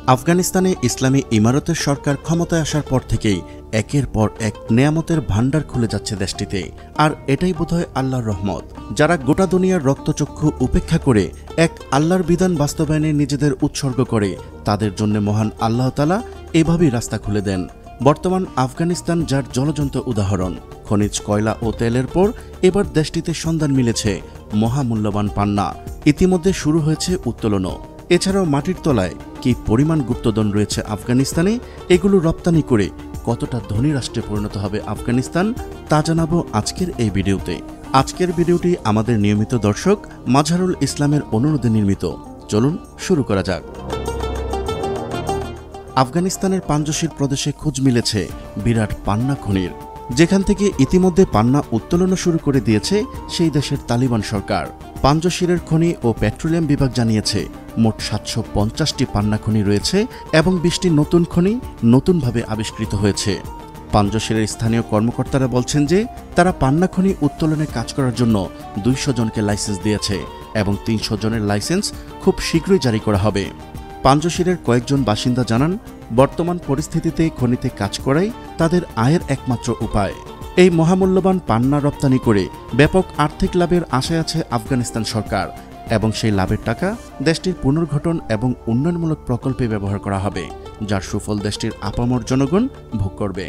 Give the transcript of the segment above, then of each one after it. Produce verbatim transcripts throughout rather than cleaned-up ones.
আফগানিস্তানে ইসলামী ইমারতের সরকার ক্ষমতায় আসার পর থেকেই একের পর এক নেয়ামতের ভান্ডার খুলে যাচ্ছে দেশটিতে। আর এটাই বোধহয় আল্লাহর রহমত। যারা গোটা দুনিয়ার রক্তচক্ষু উপেক্ষা করে এক আল্লাহর বিধান বাস্তবায়নে নিজেদের উৎসর্গ করে, তাদের জন্য মহান আল্লাহ তাআলা এভাবেই রাস্তা খুলে দেন। বর্তমান আফগানিস্তান যার জ্বলজ্বন্ত উদাহরণ। খনিজ কয়লা ও তেলের পর এবার দেশটিতে সন্ধান মিলেছে মহামূল্যবান পান্না। ইতিমধ্যে শুরু হয়েছে উত্তোলনও। এছাড়াও মাটির তলায় কি পরিমাণ গুপ্তধন রয়েছে আফগানিস্তানে, এগুলো রপ্তানি করে কতটা ধনী রাষ্ট্রে পরিণত হবে আফগানিস্তান, তা জানাবো আজকের এই ভিডিওতে। আজকের ভিডিওটি আমাদের নিয়মিত দর্শক মাজহারুল ইসলামের অনুরোধে নির্মিত। চলুন শুরু করা যাক। আফগানিস্তানের পাঞ্জশির প্রদেশে খোঁজ মিলেছে বিরাট পান্না খনির, যেখান থেকে ইতিমধ্যে পান্না উত্তোলন শুরু করে দিয়েছে সেই দেশের তালিবান সরকার। পাঞ্জশিরের খনি ও পেট্রোলিয়াম বিভাগ জানিয়েছে মোট সাতশো পঞ্চাশটি পান্না খনি রয়েছে এবং বিশটি নতুন খনি নতুনভাবে আবিষ্কৃত হয়েছে। পাঞ্জশিরের স্থানীয় কর্মকর্তারা বলছেন যে তারা পান্না খনি উত্তোলনে কাজ করার জন্য দুইশো জনকে লাইসেন্স দিয়েছে এবং তিনশো জনের লাইসেন্স খুব শীঘ্রই জারি করা হবে। পাঞ্জশিরের কয়েকজন বাসিন্দা জানান, বর্তমান পরিস্থিতিতে খনিতে কাজ করাই তাদের আয়ের একমাত্র উপায়। এই মহামূল্যবান পান্না রপ্তানি করে ব্যাপক আর্থিক লাভের আশায় আছে আফগানিস্তান সরকার এবং সেই লাভের টাকা দেশটির পুনর্গঠন এবং উন্নয়নমূলক প্রকল্পে ব্যবহার করা হবে, যার সুফল দেশটির আপামর জনগণ ভোগ করবে।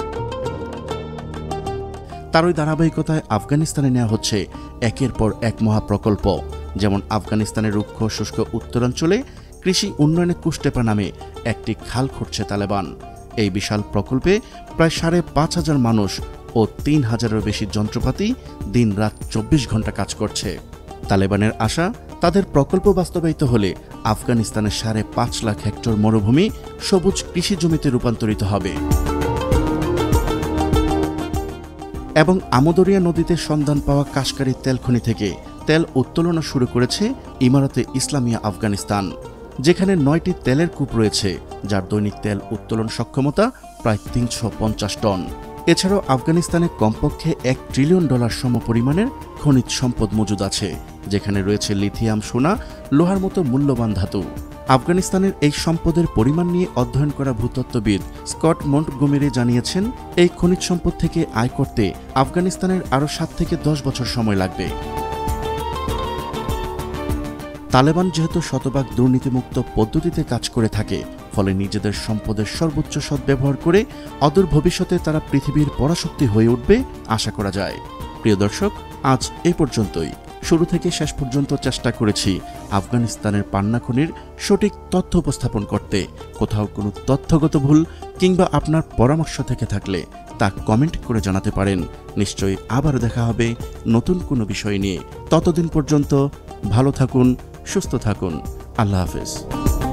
তারই ধারাবাহিকতায় আফগানিস্তানে নেওয়া হচ্ছে একের পর এক মহাপ্রকল্প। যেমন আফগানিস্তানের রুক্ষ শুষ্ক উত্তরাঞ্চলে কৃষি উন্নয়নে কুশটেপা নামে একটি খাল খুঁড়ছে তালেবান। এই বিশাল প্রকল্পে প্রায় সাড়ে পাঁচ হাজার মানুষ ও তিন হাজারেরও বেশি যন্ত্রপাতি দিন রাত চব্বিশ ঘন্টা কাজ করছে। তালেবানের আশা, তাদের প্রকল্প বাস্তবায়িত হলে আফগানিস্তানের সাড়ে পাঁচ লাখ হেক্টর মরুভূমি সবুজ কৃষি জমিতে রূপান্তরিত হবে এবং আমদরিয়া নদীতে সন্ধান পাওয়া কাশকারি তেল খনি থেকে তেল উত্তোলন শুরু করেছে ইমারতে ইসলামিয়া আফগানিস্তান, যেখানে নয়টি তেলের কূপ রয়েছে, যার দৈনিক তেল উত্তোলন সক্ষমতা প্রায় তিনশো পঞ্চাশ টন। এছাড়াও আফগানিস্তানে কমপক্ষে এক ট্রিলিয়ন ডলার সমপরিমাণের খনিজ সম্পদ মজুদ আছে, যেখানে রয়েছে লিথিয়াম, সোনা, লোহার মতো মূল্যবান ধাতু। আফগানিস্তানের এই সম্পদের পরিমাণ নিয়ে অধ্যয়ন করা ভূতত্ত্ববিদ স্কট মন্টগোমেরি জানিয়েছেন, এই খনিজ সম্পদ থেকে আয় করতে আফগানিস্তানের আরও সাত থেকে দশ বছর সময় লাগবে। তালেবান যেহেতু শতভাগ দুর্নীতিমুক্ত পদ্ধতিতে কাজ করে থাকে, ফলে নিজেদের সম্পদের সর্বোচ্চ সদ্ব্যবহার করে অদূর ভবিষ্যতে তারা পৃথিবীর পরাশক্তি হয়ে উঠবে আশা করা যায়। প্রিয় দর্শক, আজ এই পর্যন্তই। শুরু থেকে শেষ পর্যন্ত চেষ্টা করেছি আফগানিস্তানের পান্না খনির সঠিক তথ্য উপস্থাপন করতে। কোথাও কোনো তথ্যগত ভুল কিংবা আপনার পরামর্শ থেকে থাকলে তা কমেন্ট করে জানাতে পারেন। নিশ্চয়ই আবার দেখা হবে নতুন কোনো বিষয় নিয়ে। ততদিন পর্যন্ত ভালো থাকুন, সুস্থ থাকুন। আল্লাহ হাফেজ।